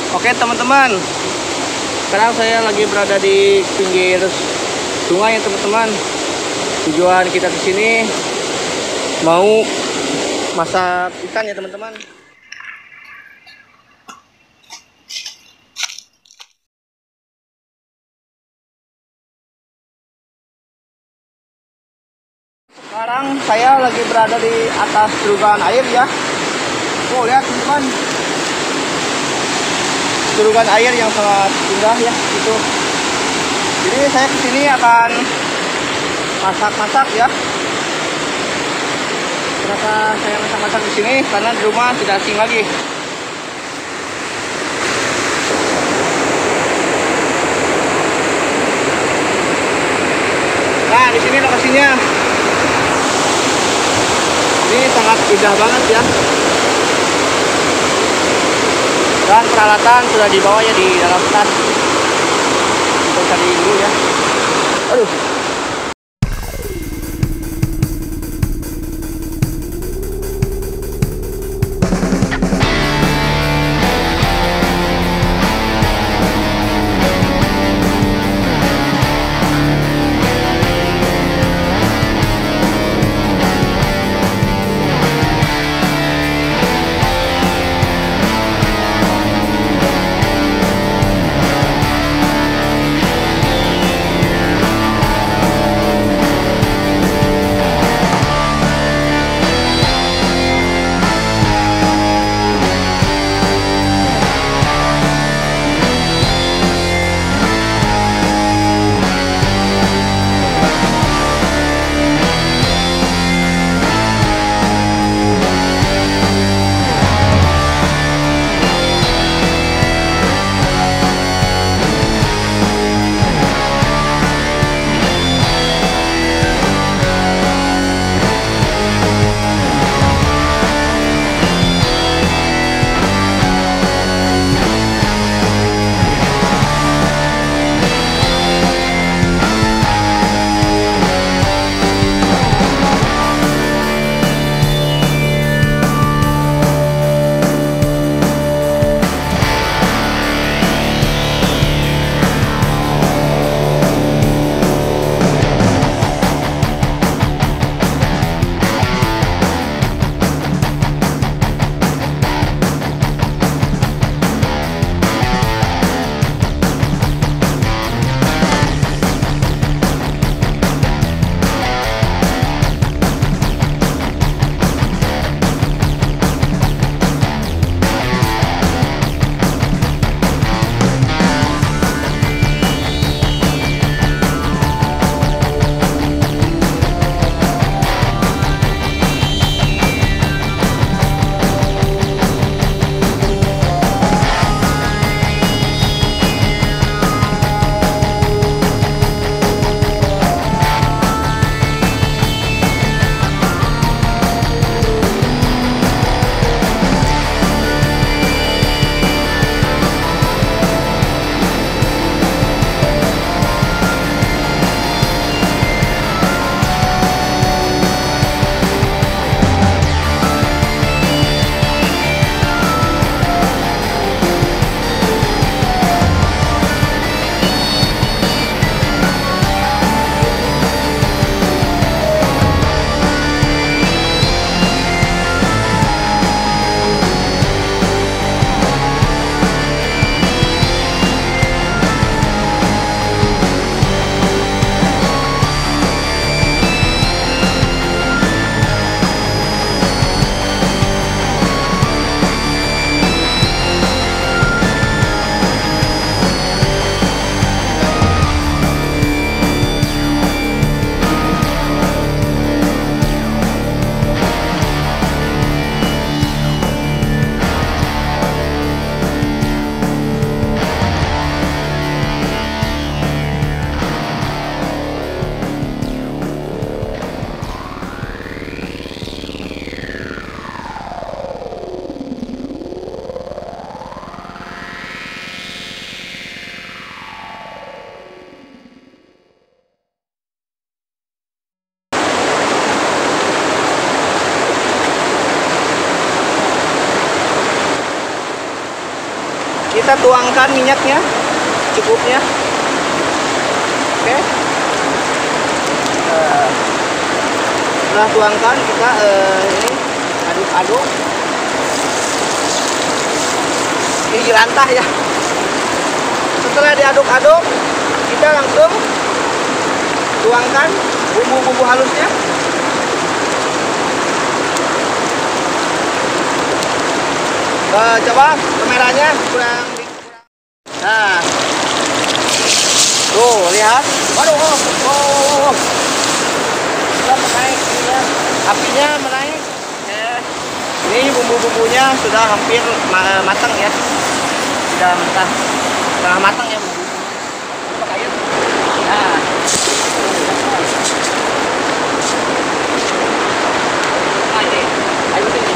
Oke teman-teman, sekarang saya lagi berada di pinggir sungai ya teman-teman. Tujuan kita ke sini mau masak ikan ya teman-teman. Sekarang saya lagi berada di atas terowongan air ya. Oh lihat teman-teman, terowongan air yang sangat indah ya itu. Jadi saya kesini akan masak-masak ya. Kenapa saya masak-masak di sini? Karena di rumah tidak asing lagi. Nah di sini lokasinya. Ini sangat indah banget ya. Dan peralatan sudah dibawa ya di dalam tas. Untuk tadi dulu ya. Aduh. Kita tuangkan minyaknya cukupnya. Oke. Setelah tuangkan kita ini aduk-aduk. Ini jelantah ya. Setelah diaduk-aduk, kita langsung tuangkan bumbu-bumbu halusnya. Coba kameranya kurang. Nah, tuh lihat. Waduh, sudah menaik ini ya. Apinya menaik. Ini bumbu-bumbunya sudah hampir matang ya. Sudah mentah, setengah matang ya bumbu. Coba air. Nah, ini air sini.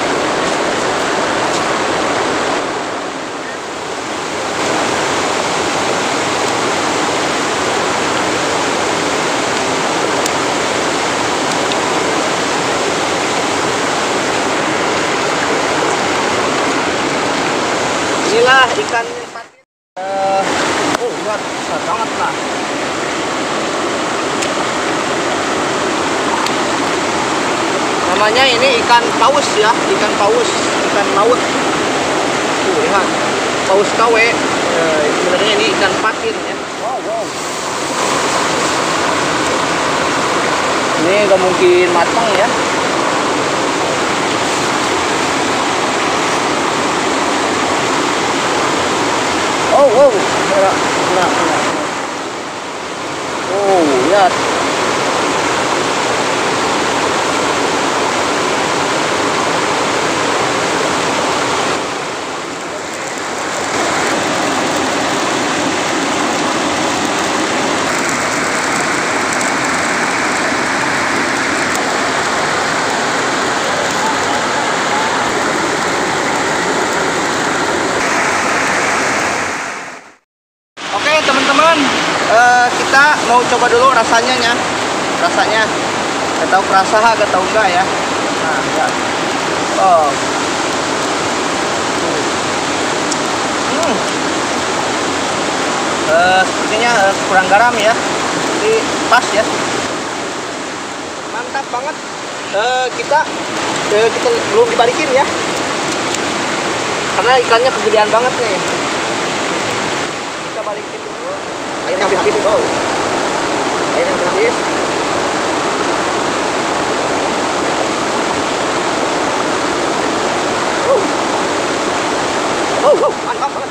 Inilah ikan patin. Lihat, besar banget lah. Namanya ini ikan paus ya, ikan paus, ikan laut. Lihat, paus kawe. Sebenarnya ini ikan patin ya. Wow. Ini gak mungkin matang ya. Wow. Nah. Lihat. Teman-teman, kita mau coba dulu rasanya. Gak tahu kerasa, gak tahu enggak ya. Nah, ya. Sepertinya kurang garam ya. Jadi pas ya. Mantap banget. Kita belum dibalikin ya. Karena ikannya kegedean banget nih. Kita balikin dulu. Airnya habis itu. Airnya habis. Mantap banget.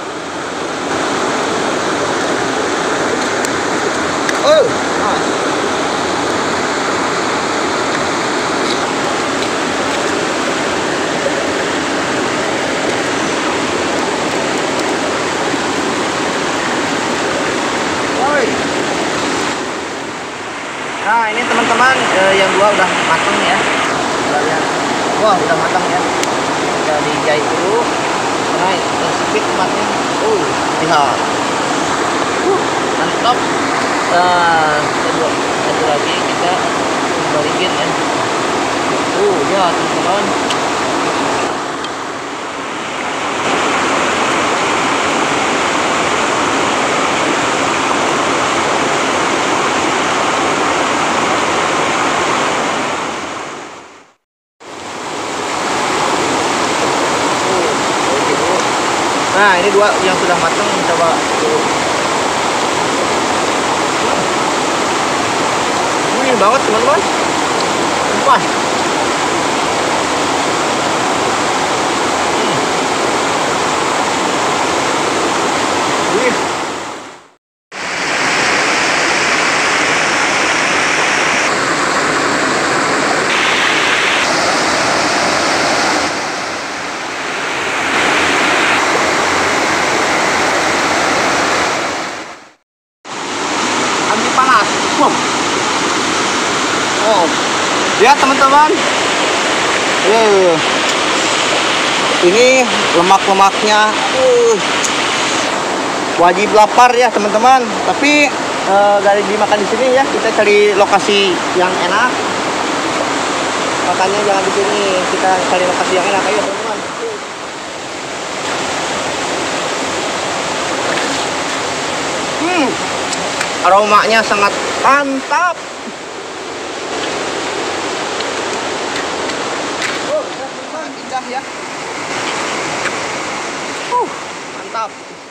Nah, ini teman-teman yang dua udah matang ya. Lihat. Wah, udah matang ya. Udah dijahit dulu. Karena sempit tempatnya. Lihat. Mantap. Satu lagi kita balikin ya. Ya teman-teman. Nah, ini dua yang sudah matang, coba dulu. Ini banget teman-teman. Wah. Panas. Lihat teman-teman. Ini lemak-lemaknya. Wajib lapar ya teman-teman. Tapi gak dimakan di sini ya. Kita cari lokasi yang enak. Makannya jangan di sini. Kita cari lokasi yang enak ayo teman-teman. aromanya sangat mantap. Oh, sangat indah ya. Mantap.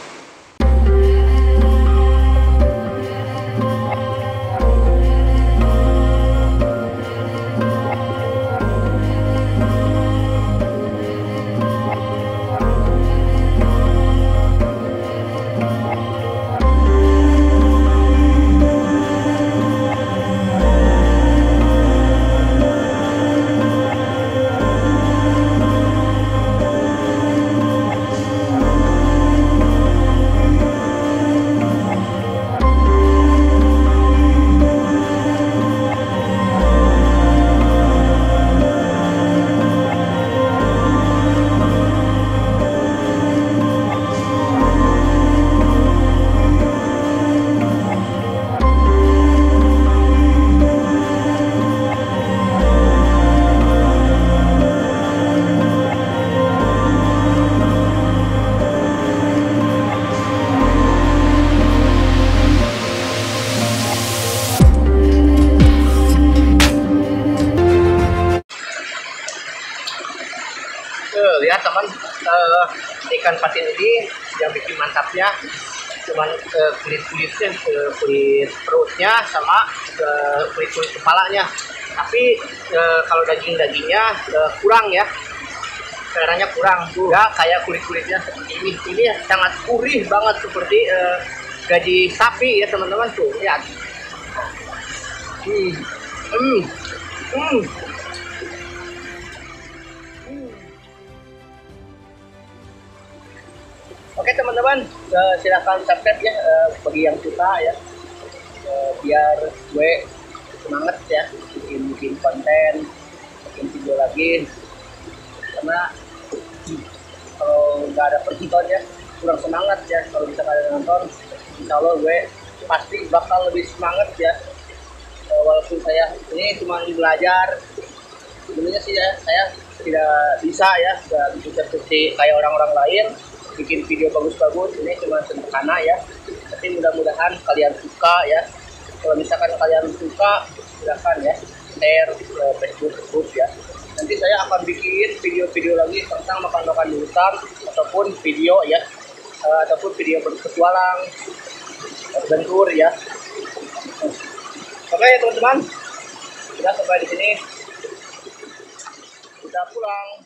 Lihat teman, ikan patin ini yang bikin mantapnya cuman kulit-kulitnya, kulit perutnya sama kulit-kulit kepalanya. Tapi kalau daging-dagingnya kurang ya, seleranya kurang, nggak kayak kulit-kulitnya seperti ini. Ini sangat gurih banget seperti gaji sapi ya teman-teman, tuh lihat. Oke teman-teman, silahkan subscribe ya bagi yang suka ya, biar gue semangat ya bikin konten, bikin video lagi. Karena kalau nggak ada penonton ya kurang semangat ya. Kalau bisa kalian nonton, insya Allah gue pasti bakal lebih semangat ya. Walaupun saya ini cuma belajar, sebenarnya sih ya saya tidak bisa ya, nggak bisa seperti kayak orang-orang lain bikin video bagus-bagus. Ini cuma sederhana ya, tapi mudah-mudahan kalian suka ya. Kalau misalkan kalian suka, silahkan ya share ke Facebook group ya. Nanti saya akan bikin video-video lagi tentang makan-makan di hutan, ataupun video ya, ataupun video berpetualang, adventure ya. Oke teman-teman, sudah sampai di sini, kita pulang.